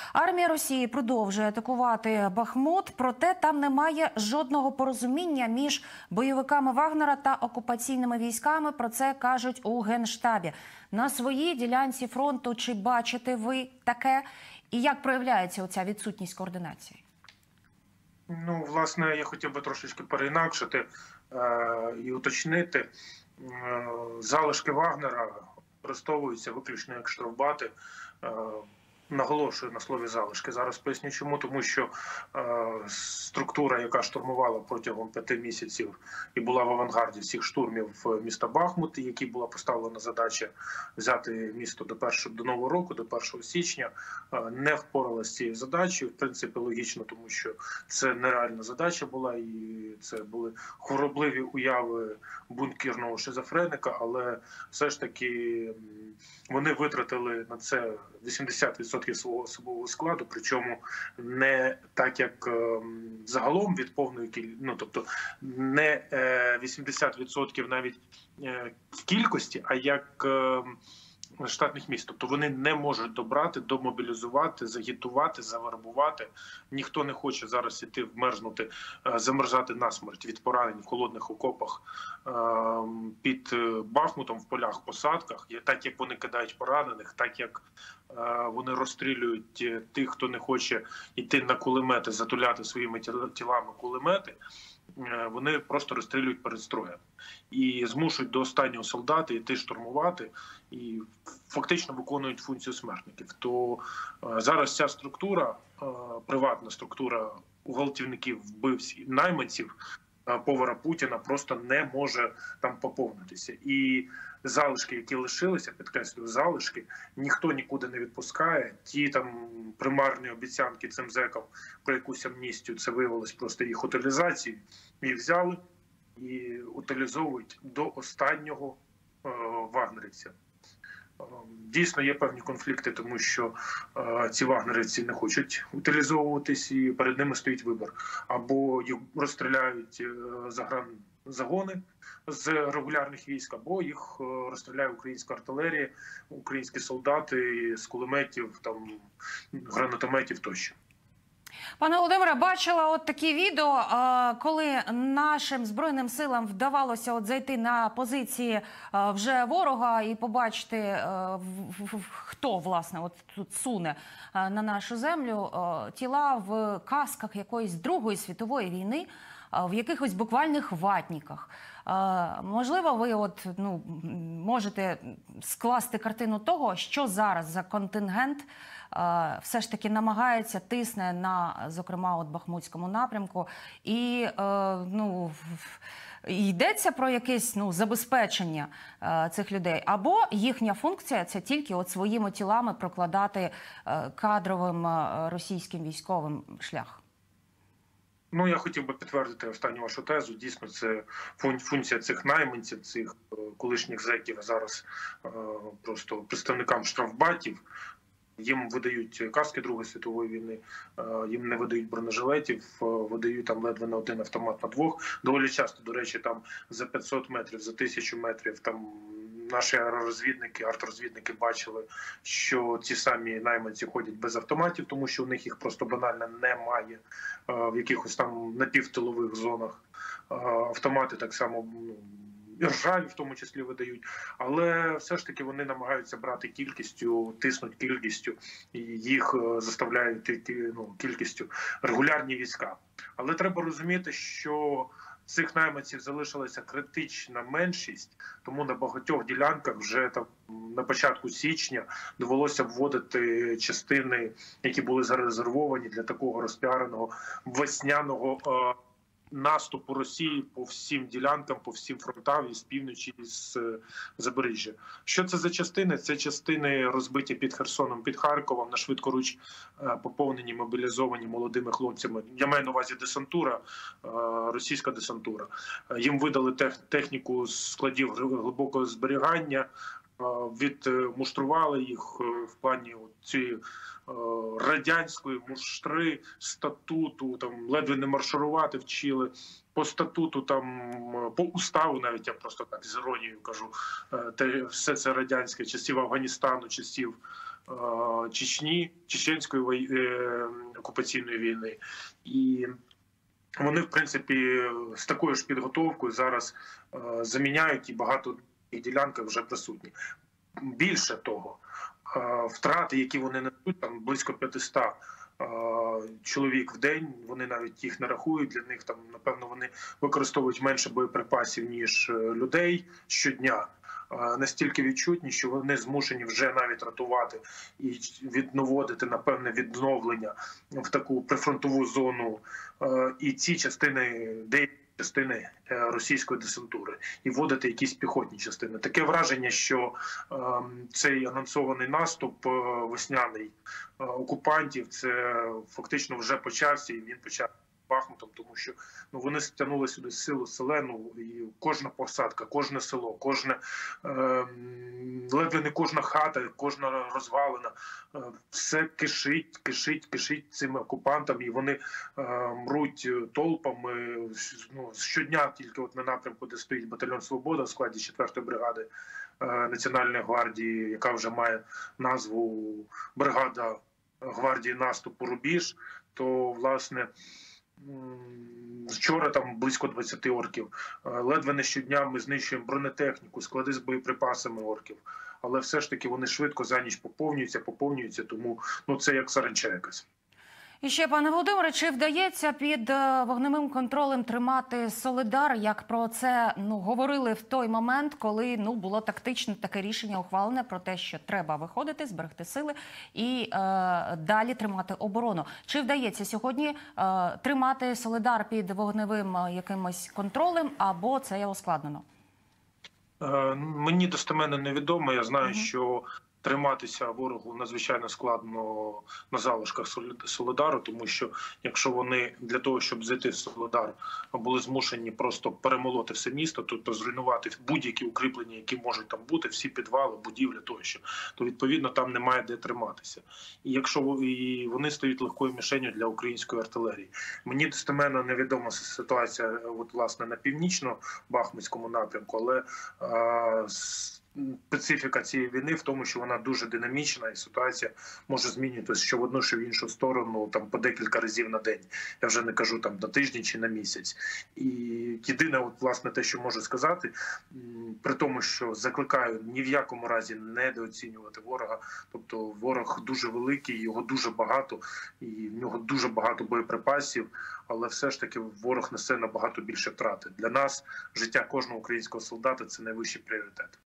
Армія Росії продовжує атакувати Бахмут, проте там немає жодного порозуміння між бойовиками Вагнера та окупаційними військами. Про це кажуть у Генштабі. На своїй ділянці фронту чи бачите ви таке? І як проявляється оця відсутність координації? Ну, власне, я хотів би трошечки переінакшити і уточнити. Залишки Вагнера використовуються виключно як штрафбати. Наголошую на слові залишки. Зараз поясню чому. Тому що структура, яка штурмувала протягом 5 місяців і була в авангарді всіх штурмів міста Бахмут, які була поставлена задача взяти місто до Нового року, до 1 січня, не впоралася з цією задачею. В принципі, логічно, тому що це нереальна задача була, і це були хворобливі уяви бункерного шизофреника, але все ж таки вони витратили на це 80% свого особового складу, причому не так, як загалом від повної кількості, ну, тобто не 80% навіть в кількості, а як штатних місць. Тобто вони не можуть добрати, домобілізувати, загітувати, завербувати. Ніхто не хоче зараз іти вмерзнути, замерзати насмерть від поранень в холодних окопах під Бахмутом, в полях, посадках. Так як вони кидають поранених, так як вони розстрілюють тих, хто не хоче йти на кулемети, затуляти своїми тілами кулемети, вони просто розстрілюють перед строєм і змушують до останнього солдата йти штурмувати і фактично виконують функцію смертників. То зараз ця структура, приватна структура гвалтівників, вбивців, найманців, повара Путіна просто не може там поповнитися. І залишки, які лишилися, підкреслюю, залишки, ніхто нікуди не відпускає. Ті там примарні обіцянки цим зекам про якусь амністію, це виявилось просто їх утилізацією. І взяли і утилізовують до останнього вагнерівця. Дійсно, є певні конфлікти, тому що ці вагнерівці не хочуть утилізовуватись, і перед ними стоїть вибір. Або їх розстріляють загони з регулярних військ, або їх розстріляє українська артилерія, українські солдати з кулеметів, там, гранатометів тощо. Пане Володимире, бачила от такі відео, коли нашим Збройним силам вдавалося зайти на позиції вже ворога і побачити, хто, власне, от тут суне на нашу землю. Тіла в касках якоїсь Другої світової війни, в якихось буквальних ватниках. Можливо, ви можете скласти картину того, що зараз за контингент все ж таки намагається, тисне на, зокрема, Бахмутському напрямку. І йдеться про якесь забезпечення цих людей. Або їхня функція – це тільки своїми тілами прокладати кадровим російським військовим шлях. Ну, я хотів би підтвердити останню вашу тезу. Дійсно, це функція цих найманців, цих колишніх зеків, зараз просто представникам штрафбатів. Їм видають каски Другої світової війни, їм не видають бронежилетів, видають там ледве на 1 автомат на 2. Доволі часто, до речі, там за 500 метрів, за 1000 метрів там наші артрозвідники бачили, що ці самі найманці ходять без автоматів, тому що у них їх просто банально немає в якихось там напівтилових зонах. Автомати так само ржаві в тому числі видають, але все ж таки вони намагаються брати кількістю, тиснуть кількістю, і їх заставляють кількістю регулярні війська. Але треба розуміти, що цих найманців залишилася критична меншість, тому на багатьох ділянках вже там на початку січня довелося вводити частини, які були зарезервовані для такого розпіареного весняного наступу Росії по всім ділянкам, по всім фронтам, із півночі, і з Запоріжжя. Що це за частини? Це частини розбиті під Херсоном, під Харковом, на швидкоруч поповнені, мобілізовані молодими хлопцями. Я маю на увазі десантура, російська десантура. Їм видали техніку з складів глибокого зберігання, відмуштрували їх в плані цієї радянської муштри, статуту, там ледве не марширувати вчили, по статуту, там по уставу, навіть я просто так з іронією кажу, все це радянське, часів Афганістану, часів Чечні, чеченської окупаційної війни. І вони, в принципі, з такою ж підготовкою зараз заміняють, і багато ділянок вже присутні. Більше того, втрати, які вони несуть, там близько 500 чоловік в день, вони навіть їх не рахують, для них там, напевно, вони використовують менше боєприпасів, ніж людей щодня. Настільки відчутні, що вони змушені вже навіть рятувати і відноводити, напевне, відновлення в таку прифронтову зону і ці частини, деякі частини російської десантури, і вводити якісь піхотні частини. Таке враження, що цей анонсований наступ весняний окупантів, це фактично вже почався, і він почав Бахмутом, тому що вони стягнули сюди силу селену, і кожна посадка, кожне село, кожне ледве не кожна хата, кожна розвалина, все кишить цими окупантами, і вони мруть толпами. Щодня тільки от на напрямку, де стоїть батальйон «Свобода» в складі 4-ї бригади Національної гвардії, яка вже має назву «Бригада гвардії наступу Рубіж», то, власне, вчора там близько 20 орків. Ледве не щодня ми знищуємо бронетехніку, склади з боєприпасами орків. Але все ж таки вони швидко за ніч поповнюються, тому це як саранча якась. І ще, пане Володимире, чи вдається під вогневим контролем тримати Солидар, як про це говорили в той момент, коли було тактичне таке рішення ухвалене про те, що треба виходити, зберегти сили і далі тримати оборону? Чи вдається сьогодні тримати Солидар під вогневим якимось контролем, або це є ускладнено? Мені достеменно невідомо. Я знаю, що триматися ворогу надзвичайно складно на залишках Солидару, тому що якщо вони для того, щоб зайти в Солидар, були змушені просто перемолоти все місто, тобто зруйнувати будь-які укріплення, які можуть там бути, всі підвали, будівлі тощо, то відповідно там немає де триматися. І якщо вони стають легкою мішенью для української артилерії. Мені достеменно невідома ситуація власне на північно-бахмутському напрямку, але специфіка цієї війни в тому, що вона дуже динамічна, і ситуація може змінюватися що в одну, що в іншу сторону, там по декілька разів на день. Я вже не кажу там на тиждень чи на місяць. І єдине, власне, те, що можу сказати, при тому, що закликаю ні в якому разі не недооцінювати ворога. Тобто ворог дуже великий, його дуже багато, і в нього дуже багато боєприпасів, але все ж таки ворог несе набагато більше втрати. Для нас життя кожного українського солдата – це найвищий пріоритет.